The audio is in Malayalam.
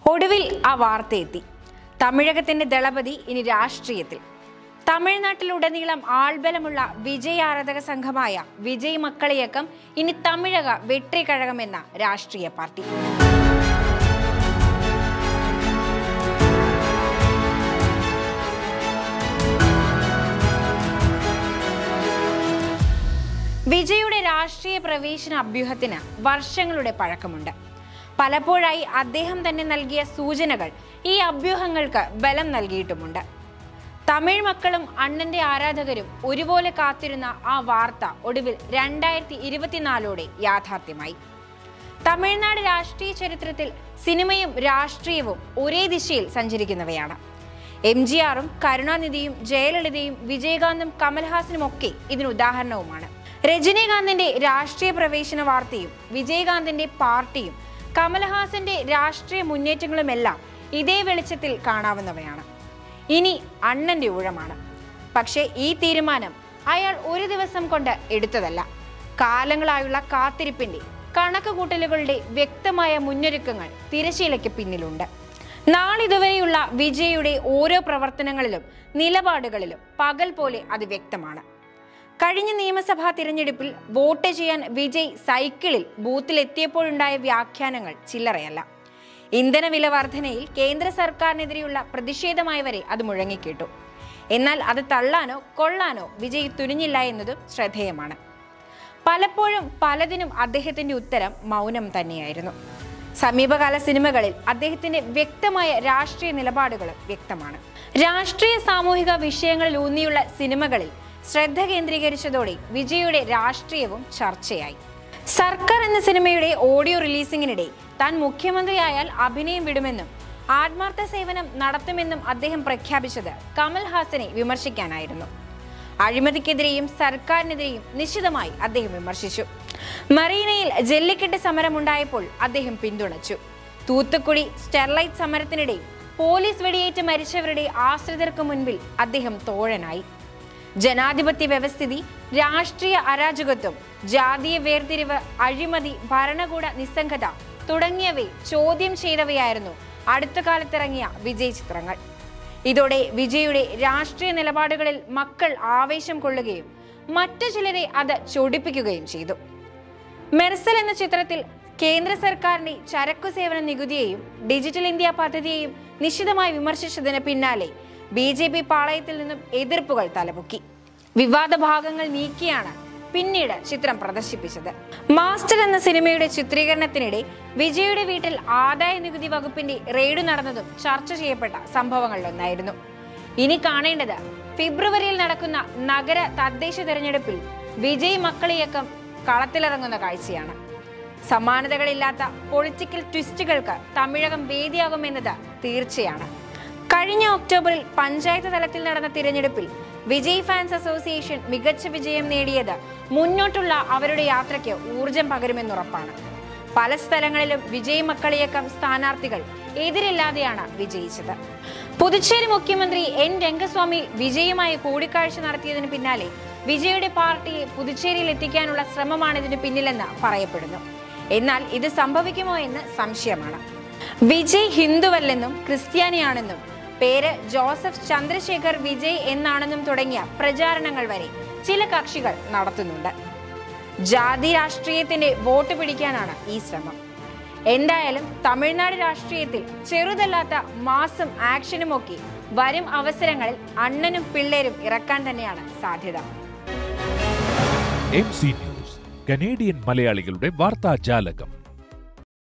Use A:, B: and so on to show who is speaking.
A: ഒടുവിൽ ആ വാർത്തയെത്തി. തമിഴകത്തിന്റെ ദളപതി ഇനി രാഷ്ട്രീയത്തിൽ. തമിഴ്നാട്ടിലുടനീളം ആൾബലമുള്ള വിജയ് ആരാധക സംഘമായ വിജയ് മക്കളിയക്കം ഇനി തമിഴക വെട്രിക്കഴകം രാഷ്ട്രീയ പാർട്ടി. വിജയുടെ രാഷ്ട്രീയ പ്രവേശന അഭ്യൂഹത്തിന് വർഷങ്ങളുടെ പഴക്കമുണ്ട്. പലപ്പോഴായി അദ്ദേഹം തന്നെ നൽകിയ സൂചനകൾ ഈ അഭ്യൂഹങ്ങൾക്ക് ബലം നൽകിയിട്ടുമുണ്ട്. തമിഴ് മക്കളും അണ്ണന്റെ ആരാധകരും ഒരുപോലെ കാത്തിരുന്ന ആ വാർത്ത ഒടുവിൽ 2024 യാഥാർത്ഥ്യമായി. തമിഴ്നാട് രാഷ്ട്രീയ ചരിത്രത്തിൽ സിനിമയും രാഷ്ട്രീയവും ഒരേ ദിശയിൽ സഞ്ചരിക്കുന്നവയാണ്. MGRും കരുണാനിധിയും ജയലളിതയും വിജയകാന്തും കമൽഹാസനും ഒക്കെ ഇതിന് ഉദാഹരണവുമാണ്. രജനീകാന്തിന്റെ രാഷ്ട്രീയ പ്രവേശന വാർത്തയും വിജയകാന്തിന്റെ പാർട്ടിയും കമൽഹാസന്റെ രാഷ്ട്രീയ മുന്നേറ്റങ്ങളുമെല്ലാം ഇതേ വെളിച്ചത്തിൽ കാണാവുന്നവയാണ്. ഇനി അണ്ണന്റെ ഊഴമാണ്. പക്ഷേ ഈ തീരുമാനം അയാൾ ഒരു ദിവസം കൊണ്ട് എടുത്തതല്ല. കാലങ്ങളായുള്ള കാത്തിരിപ്പിന്റെ കണക്കുകൂട്ടലുകളുടെ വ്യക്തമായ മുന്നൊരുക്കങ്ങൾ തിരശീലയ്ക്ക് പിന്നിലുണ്ട്. നാളിതുവരെയുള്ള വിജയുടെ ഓരോ പ്രവർത്തനങ്ങളിലും നിലപാടുകളിലും പകൽ പോലെ അത് വ്യക്തമാണ്. കഴിഞ്ഞ നിയമസഭാ തിരഞ്ഞെടുപ്പിൽ വോട്ട് ചെയ്യാൻ വിജയ് സൈക്കിളിൽ ബൂത്തിലെത്തിയപ്പോഴുണ്ടായ വ്യാഖ്യാനങ്ങൾ ചില്ലറയല്ല. ഇന്ധനവില വർധനയിൽ കേന്ദ്ര സർക്കാരിനെതിരെയുള്ള പ്രതിഷേധമായി വരെ അത് മുഴങ്ങിക്കേട്ടു. എന്നാൽ അത് തള്ളാനോ കൊള്ളാനോ വിജയ് തുനിഞ്ഞില്ല എന്നതും ശ്രദ്ധേയമാണ്. പലപ്പോഴും പലതിനും അദ്ദേഹത്തിന്റെ ഉത്തരം മൗനം തന്നെയായിരുന്നു. സമീപകാല സിനിമകളിൽ അദ്ദേഹത്തിന്റെ വ്യക്തമായ രാഷ്ട്രീയ നിലപാടുകളും വ്യക്തമാണ്. രാഷ്ട്രീയ സാമൂഹിക വിഷയങ്ങളിൽ ഊന്നിയുള്ള സിനിമകളിൽ ശ്രദ്ധ കേന്ദ്രീകരിച്ചതോടെ വിജയുടെ രാഷ്ട്രീയവും ചർച്ചയായി. സർക്കാർ എന്ന സിനിമയുടെ ഓഡിയോ റിലീസിംഗിനിടെ താൻ മുഖ്യമന്ത്രിയായാൽ അഭിനയം വിടുമെന്നും ആത്മാർത്ഥ സേവനം നടത്തുമെന്നും അദ്ദേഹം പ്രഖ്യാപിച്ചത് കമൽഹാസനെ വിമർശിക്കാനായിരുന്നു. അഴിമതിക്കെതിരെയും സർക്കാരിനെതിരെയും നിശിതമായി അദ്ദേഹം വിമർശിച്ചു. മറീനയിൽ ജല്ലിക്കെട്ട് സമരമുണ്ടായപ്പോൾ അദ്ദേഹം പിന്തുണച്ചു. തൂത്തുക്കുടി സ്റ്റെർലൈറ്റ് സമരത്തിനിടെ പോലീസ് വെടിയേറ്റ് മരിച്ചവരുടെ ആശ്രിതർക്ക് മുൻപിൽ അദ്ദേഹം തോഴനായി. ജനാധിപത്യ വ്യവസ്ഥിതി, രാഷ്ട്രീയ അരാജകത്വം, ജാതീയ വേർതിരിവ്, അഴിമതി, ഭരണകൂട നിസ്സംഗത തുടങ്ങിയവയെ ചോദ്യം ചെയ്തവയായിരുന്നു അടുത്ത കാലത്തിറങ്ങിയ വിജയ് ചിത്രങ്ങൾ. ഇതോടെ വിജയുടെ രാഷ്ട്രീയ നിലപാടുകളിൽ മക്കൾ ആവേശം കൊള്ളുകയും മറ്റു ചിലരെ അത് ചൊടിപ്പിക്കുകയും ചെയ്തു. മെർസൽ എന്ന ചിത്രത്തിൽ കേന്ദ്ര സർക്കാരിന്റെ ചരക്കു സേവന നികുതിയെയും ഡിജിറ്റൽ ഇന്ത്യ പദ്ധതിയെയും നിശിതമായി വിമർശിച്ചതിന് പിന്നാലെ BJP പാളയത്തിൽ നിന്നും എതിർപ്പുകൾ തലപൊക്കി. വിവാദ ഭാഗങ്ങൾ നീക്കിയാണ് പിന്നീട് ചിത്രം പ്രദർശിപ്പിച്ചത്. മാസ്റ്റർ എന്ന സിനിമയുടെ ചിത്രീകരണത്തിനിടെ വിജയുടെ വീട്ടിൽ ആദായ നികുതി വകുപ്പിന്റെ റെയ്ഡ് നടന്നതും ചർച്ച ചെയ്യപ്പെട്ട സംഭവങ്ങളിലൊന്നായിരുന്നു. ഇനി കാണേണ്ടത് ഫെബ്രുവരിയിൽ നടക്കുന്ന നഗര തദ്ദേശ തെരഞ്ഞെടുപ്പിൽ വിജയ് മക്കളിയക്കം കളത്തിലിറങ്ങുന്ന കാഴ്ചയാണ്. സമാനതകളില്ലാത്ത പൊളിറ്റിക്കൽ ട്വിസ്റ്റുകൾക്ക് തമിഴകം വേദിയാകുമെന്നത് തീർച്ചയാണ്. കഴിഞ്ഞ ഒക്ടോബറിൽ പഞ്ചായത്ത് തലത്തിൽ നടന്ന തിരഞ്ഞെടുപ്പിൽ വിജയ് ഫാൻസ് അസോസിയേഷൻ മികച്ച വിജയം നേടിയത് മുന്നോട്ടുള്ള അവരുടെ യാത്രയ്ക്ക് ഊർജം പകരുമെന്നുറപ്പാണ്. പല സ്ഥലങ്ങളിലും വിജയ് മക്കളിയക്കം സ്ഥാനാർത്ഥികൾ എതിരില്ലാതെയാണ് വിജയിച്ചത്. പുതുച്ചേരി മുഖ്യമന്ത്രി N. രംഗസ്വാമി വിജയുമായി കൂടിക്കാഴ്ച നടത്തിയതിന് പിന്നാലെ വിജയുടെ പാർട്ടിയെ പുതുച്ചേരിയിൽ എത്തിക്കാനുള്ള ശ്രമമാണ് ഇതിന് പിന്നിലെന്ന് പറയപ്പെടുന്നു. എന്നാൽ ഇത് സംഭവിക്കുമോ എന്ന് സംശയമാണ്. വിജയ് ഹിന്ദുവല്ലെന്നും ക്രിസ്ത്യാനിയാണെന്നും പേര് ജോസഫ് ചന്ദ്രശേഖർ വിജയ് എന്നാണെന്നും തുടങ്ങിയ പ്രചാരണങ്ങൾ വരെ ചില കക്ഷികൾ നടത്തുന്നുണ്ട്. ജാതി രാഷ്ട്രീയത്തിന്റെ വോട്ട് പിടിക്കാനാണ് ഈ ശ്രമം. എന്തായാലും തമിഴ്നാട് രാഷ്ട്രീയത്തിൽ ചെറുതല്ലാത്ത മാസും ആക്ഷനുമൊക്കെ വരും അവസരങ്ങളിൽ അണ്ണനും പിള്ളേരും ഇറക്കാൻ തന്നെയാണ് സാധ്യത.
B: MC ന്യൂസ്, കനേഡിയൻ മലയാളികളുടെ വാർത്താജാലകം.